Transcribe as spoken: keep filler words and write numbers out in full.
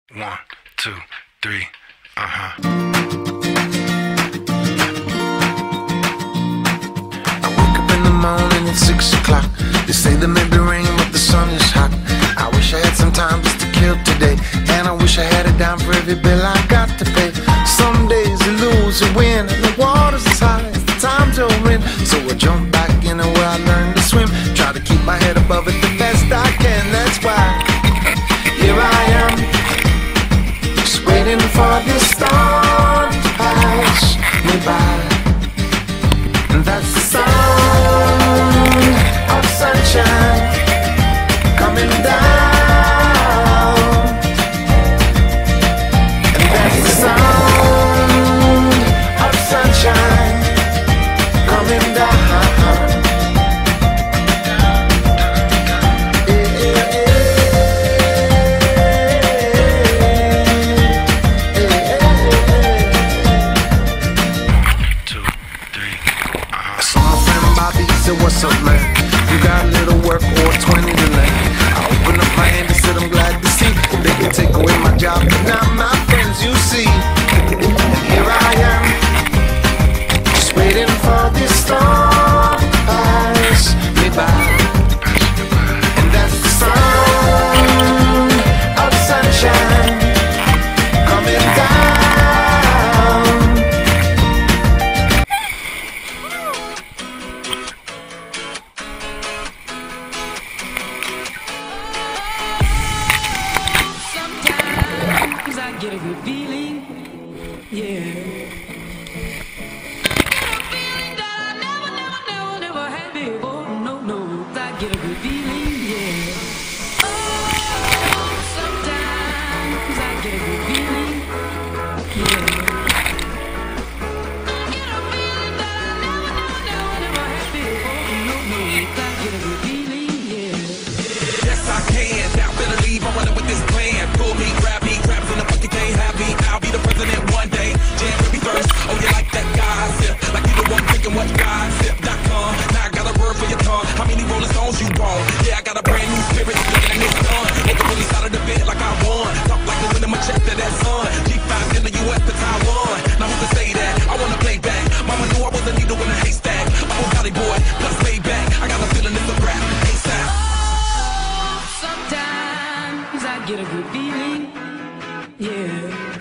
One, two, three, uh-huh. I wake up in the morning at six o'clock. They say there may be rain, but the sun is hot. I wish I had some time just to kill today, and I wish I had it down for every bill I got to pay. Some days you lose, you win, and the water's as high as the time to win. So I jump back in where I learned to swim, try to keep my head above it the best I can. That's why here I am, just waiting for this storm to pass me by. And that's the sound of sunshine coming down. And that's the sound of sunshine coming down. What's up, man? You got a little work or twenty to land. I open up my hand and said I'm glad to see they can take away my job, but not my friends, you see. And here I am, just waiting for this storm to pass me by. And that's the sound of sunshine coming down. I get a good feeling, yeah. Get a feeling that I never, never, never, never had before. No, no, I get a good feeling, yeah. Oh, sometimes I get a good feeling, yeah. I get a feeling that I never, never, never, never had before. No, no, I get a good feeling, yeah. Yes, I can. Now better leave. I'm running with this plan. Pull me, grab me, grab from the bucket, can't have me. I'll be the president one day. Jam with me first. Oh, you like that gossip? Like you the one thinking what gossip dot com. Now I got a word for your tongue. How many Rolling Stones you want? Yeah, I got a brand new spirit. Looking at this sun. Make a really side of the bed like I won. Talk like the wind in my chest to that sun. G five in the U S to Taiwan. Now who can say that? I wanna play back. Mama knew I was a needle in a haystack. I'm a Valley boy, plus way back. I got a feeling it's a rap. ASAP. Sometimes I get a good feeling, yeah.